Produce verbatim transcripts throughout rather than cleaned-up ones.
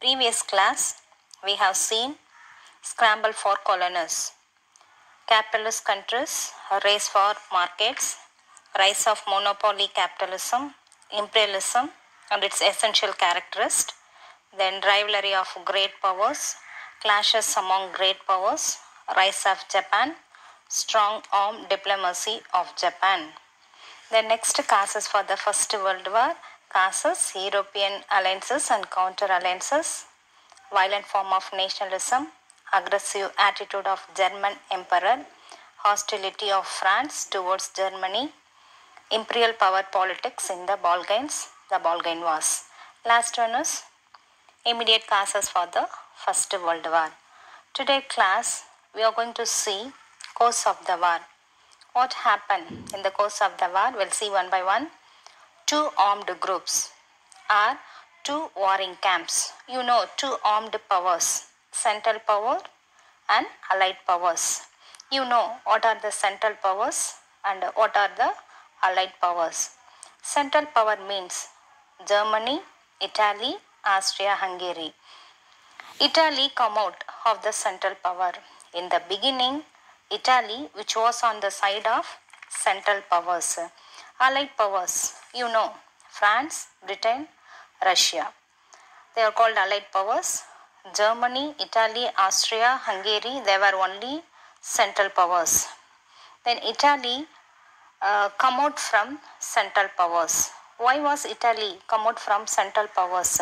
Previous class, we have seen scramble for colonies, capitalist countries, race for markets, rise of monopoly capitalism, imperialism and its essential characteristics, then rivalry of great powers, clashes among great powers, rise of Japan, strong arm diplomacy of Japan. The next causes for the First World War, causes European alliances and counter alliances, violent form of nationalism, aggressive attitude of German emperor, hostility of France towards Germany, imperial power politics in the Balkans, the Balkan Wars. Last one is immediate causes for the First World War. Today class, we are going to see course of the war. What happened in the course of the war? We'll see one by one. Two armed groups are two warring camps. You know, two armed powers, Central Power and Allied Powers. You know what are the Central Powers and what are the Allied Powers. Central Power means Germany, Italy, Austria-Hungary. Italy come out of the Central Power. In the beginning, Italy, which was on the side of Central Powers. Allied Powers, you know, France, Britain, Russia. They are called Allied Powers. Germany, Italy, Austria, Hungary, they were only Central Powers. Then Italy uh, come out from Central Powers. Why was Italy come out from Central Powers?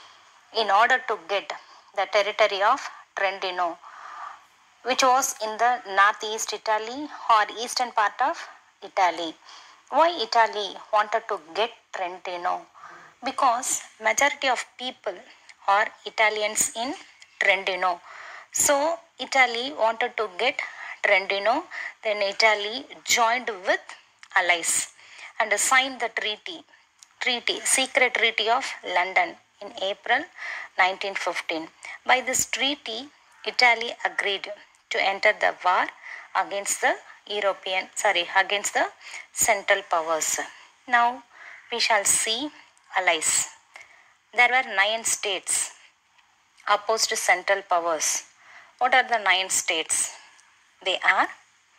In order to get the territory of Trentino, which was in the northeast Italy or eastern part of Italy. Why Italy wanted to get Trentino? Because majority of people are Italians in Trentino. So Italy wanted to get Trentino. Then Italy joined with allies and signed the treaty, treaty, secret treaty of London in April nineteen fifteen. By this treaty, Italy agreed to enter the war against the European, sorry, against the Central Powers. Now we shall see allies. There were nine states opposed to Central Powers. What are the nine states? They are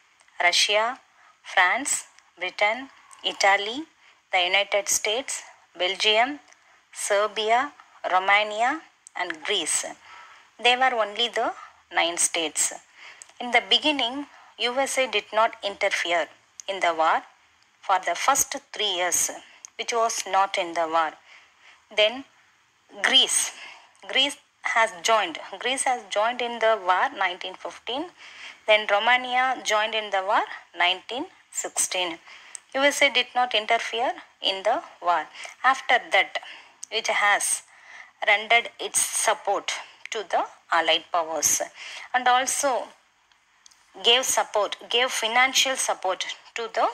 Russia, France, Britain, Italy, the United States, Belgium, Serbia, Romania and Greece. They were only the nine states. In the beginning, U S A did not interfere in the war for the first three years, which was not in the war. Then Greece, Greece has joined, Greece has joined in the war nineteen fifteen. Then Romania joined in the war nineteen sixteen. U S A did not interfere in the war. After that, it has rendered its support to the Allied Powers and also gave support, gave financial support to the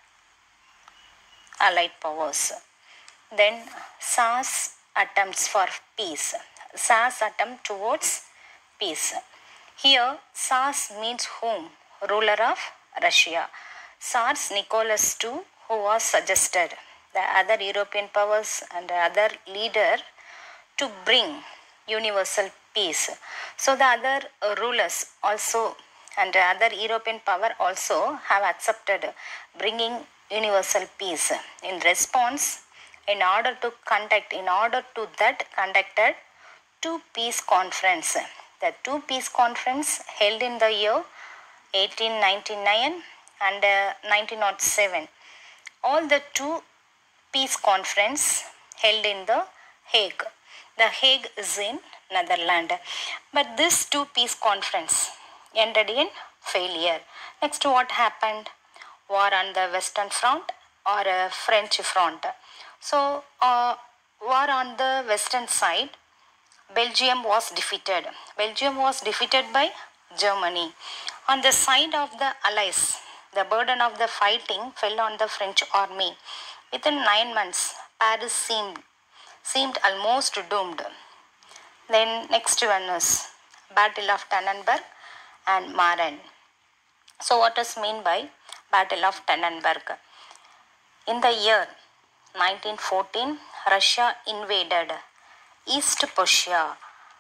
Allied Powers. Then S A R's attempts for peace. S A R's attempt towards peace. Here S A R's means whom? Ruler of Russia. Tsars Nicholas the Second, who was suggested the other European powers and other leader to bring universal peace. So the other rulers also and other European power also have accepted bringing universal peace. In response, in order to conduct, in order to that conducted two peace conference. The two peace conference held in the year eighteen ninety-nine and uh, nineteen oh seven. All the two peace conference held in the Hague. The Hague is in Netherlands. But this two peace conference ended in failure. Next, what happened? War on the Western Front or a French front. So, uh, war on the western side, Belgium was defeated. Belgium was defeated by Germany. On the side of the Allies, the burden of the fighting fell on the French army. Within nine months, Paris seemed, seemed almost doomed. Then next one is Battle of Tannenberg and Marne. So what is mean by Battle of Tannenberg? In the year nineteen fourteen, Russia invaded East Prussia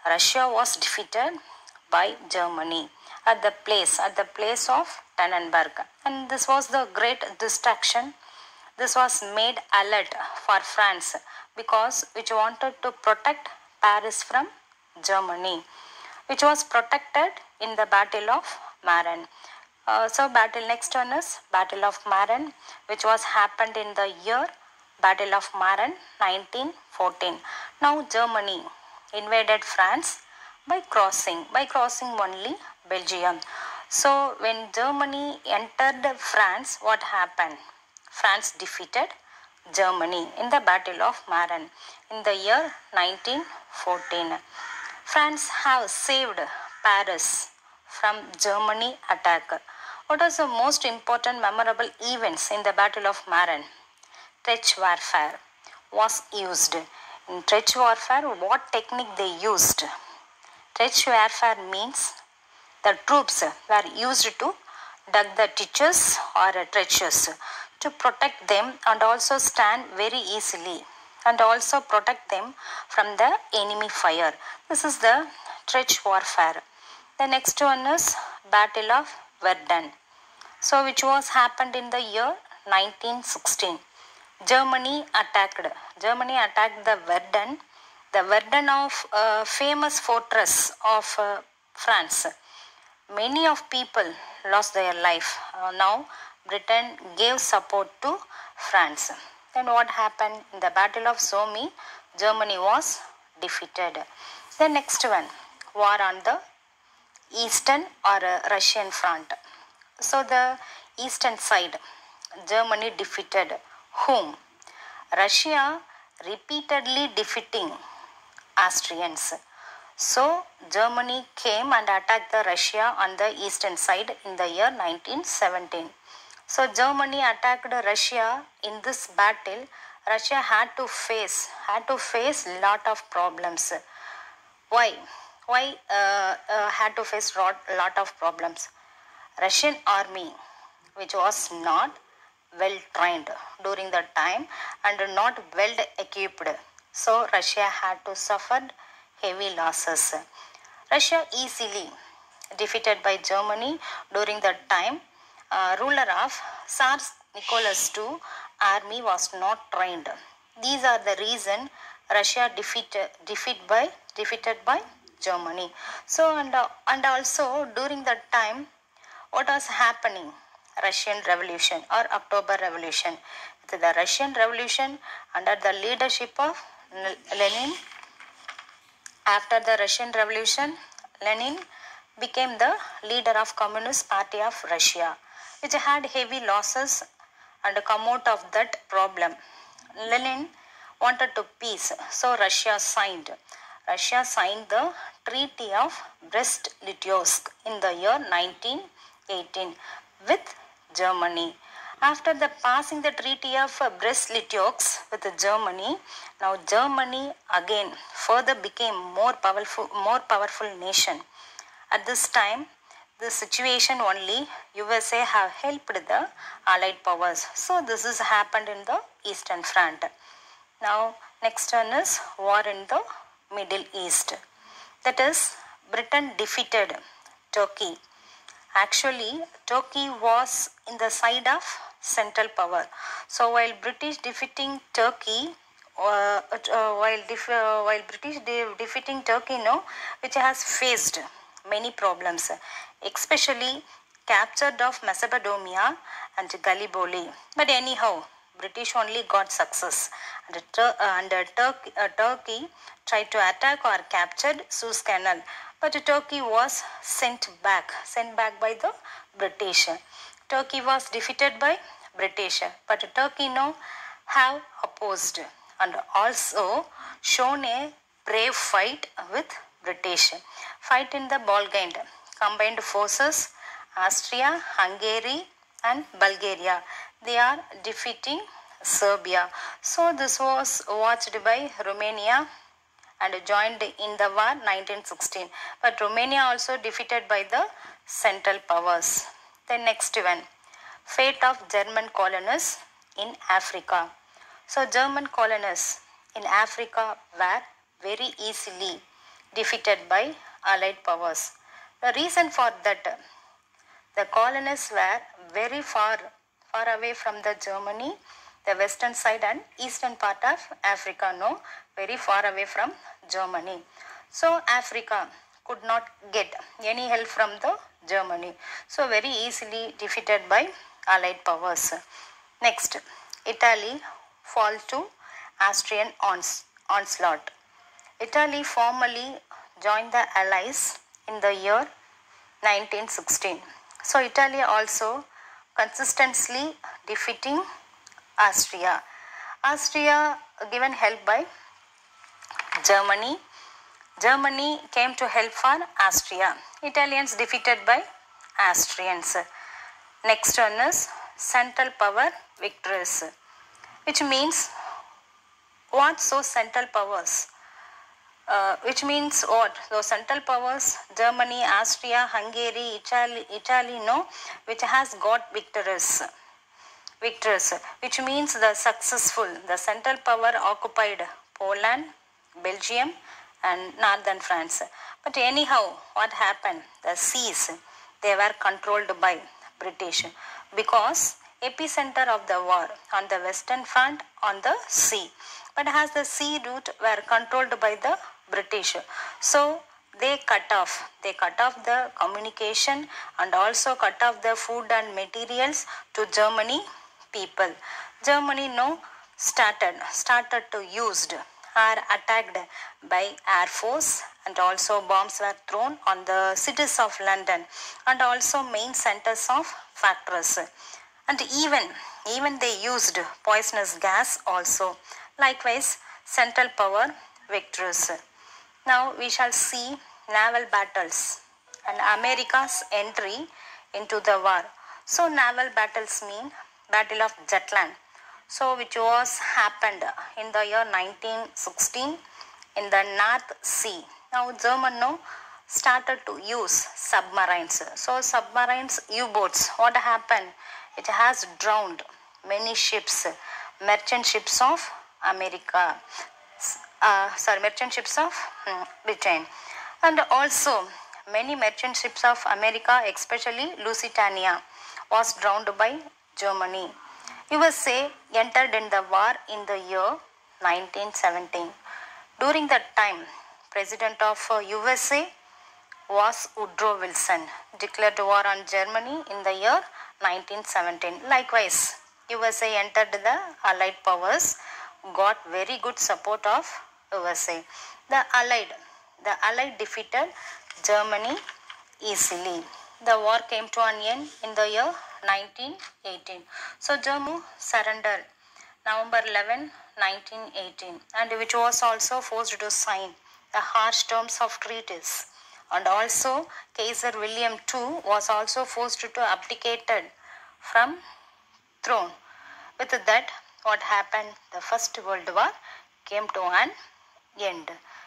Russia was defeated by Germany at the place at the place of Tannenberg, and this was the great distraction. This was made alert for France because which wanted to protect Paris from Germany, which was protected in the Battle of Marne. Uh, so battle next one is Battle of Marne, which was happened in the year Battle of Marne nineteen fourteen. Now Germany invaded France by crossing by crossing only Belgium. So when Germany entered France, what happened? France defeated Germany in the Battle of Marne in the year nineteen fourteen. France have saved Paris from Germany attack. What was the most important memorable events in the Battle of Marne? Trench warfare was used. In trench warfare, what technique they used? Trench warfare means the troops were used to dug the ditches or trenches to protect them and also stand very easily and also protect them from the enemy fire. This is the trench warfare. The next one is Battle of Verdun. So which was happened in the year nineteen sixteen. Germany attacked. Germany attacked the Verdun, the Verdun of uh, famous fortress of uh, France. Many of people lost their life. Uh, now Britain gave support to France. Then what happened in the Battle of Somme? Germany was defeated. The next one, war on the eastern or uh, Russian front. So the eastern side, Germany defeated whom? Russia repeatedly defeating Austrians. So Germany came and attacked the Russia on the eastern side in the year nineteen seventeen. So Germany attacked Russia in this battle. Russia had to face had to face lot of problems. Why? Why uh, uh, had to face lot, lot of problems? Russian army, which was not well trained during that time and not well equipped. So Russia had to suffer heavy losses. Russia easily defeated by Germany during that time. Uh, ruler of Tsar Nicholas the Second army was not trained. These are the reason Russia defeated defeat by defeated by Germany. So and uh, and also during that time, what was happening? Russian Revolution or October Revolution. The Russian Revolution under the leadership of Lenin. After the Russian Revolution, Lenin became the leader of Communist Party of Russia, which had heavy losses and come out of that problem. Lenin wanted to peace, so Russia signed. Russia signed the Treaty of Brest-Litovsk in the year nineteen eighteen with Germany. After the passing the Treaty of Brest-Litovsk with Germany, now Germany again further became more powerful, more powerful nation. At this time, the situation only U S A have helped the Allied powers. So this has happened in the Eastern Front. Now next one is war in the Middle East. That is, Britain defeated Turkey. Actually, Turkey was in the side of Central Power. So while British defeating Turkey, uh, uh, while def- uh, while British de- defeating Turkey, no, which has faced many problems, especially captured of Mesopotamia and Gallipoli. But anyhow, British only got success, and, uh, and uh, Turkey, uh, Turkey tried to attack or captured Suez Canal, but Turkey was sent back, sent back by the British. Turkey was defeated by British, but Turkey now have opposed and also shown a brave fight with British. Fight in the Balkan combined forces, Austria, Hungary and Bulgaria. They are defeating Serbia. So this was watched by Romania and joined in the war nineteen sixteen. But Romania also defeated by the Central Powers. The next one, fate of German colonies in Africa. So German colonies in Africa were very easily defeated by Allied powers. The reason for that, the colonists were very far, far away from the Germany, the western side and eastern part of Africa, no, very far away from Germany. So Africa could not get any help from the Germany. So very easily defeated by Allied powers. Next, Italy fall to Austrian ons- onslaught. Italy formally joined the Allies in the year nineteen sixteen. So Italy also consistently defeating Austria. Austria given help by Germany. Germany came to help for Austria. Italians defeated by Austrians. Next one is Central Power victories, which means what? So Central Powers. Uh, which means what? So Central Powers, Germany, Austria, Hungary, Italy, Italy, no, which has got victories. Victories, which means the successful. The Central Power occupied Poland, Belgium, and northern France. But anyhow, what happened? The seas, they were controlled by British because epicenter of the war on the western front on the sea. But as the sea route were controlled by the British, so they cut off. They cut off the communication and also cut off the food and materials to Germany people. Germany now started started to used are attacked by Air Force, and also bombs were thrown on the cities of London and also main centers of factories. And even, even they used poisonous gas also. Likewise, Central Power victories. Now we shall see naval battles and America's entry into the war. So naval battles mean Battle of Jutland. So which was happened in the year nineteen sixteen in the North Sea. Now German now started to use submarines. So submarines, U-boats, what happened? It has drowned many ships, merchant ships of America, uh, sorry, merchant ships of um, Britain. And also many merchant ships of America, especially Lusitania, was drowned by Germany. U S A entered in the war in the year nineteen seventeen. During that time, President of U S A was Woodrow Wilson, declared war on Germany in the year nineteen seventeen. Likewise, U S A entered the Allied powers, got very good support of U S A. The Allied, the Allied defeated Germany easily. The war came to an end in the year nineteen eighteen. So Germany surrendered November eleventh, nineteen eighteen, and which was also forced to sign the harsh terms of treaties. And also Kaiser William the Second was also forced to abdicate from throne. With that, what happened? The First World War came to an end.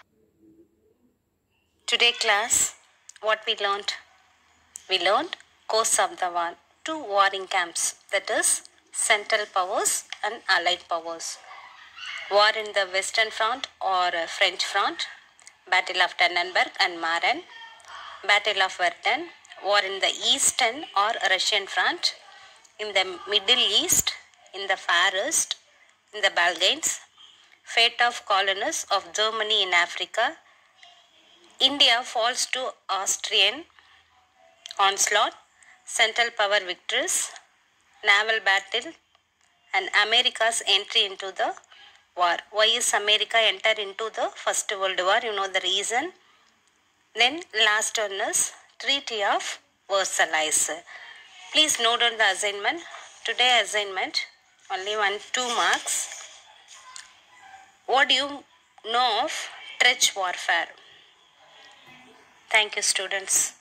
Today class, what we learned? We learned course of the war, two warring camps, that is Central Powers and Allied powers. War in the Western Front or French Front, Battle of Tannenberg and Marne, Battle of Verdun, war in the Eastern or Russian Front, in the Middle East, in the Far East, in the Balkans, fate of colonies of Germany in Africa, India falls to Austrian onslaught, Central Power victories, naval battle, and America's entry into the war. Why is America entered into the First World War? You know the reason. Then last one is Treaty of Versailles. Please note down the assignment. Today assignment, only one, two marks. What do you know of trench warfare? Thank you, students.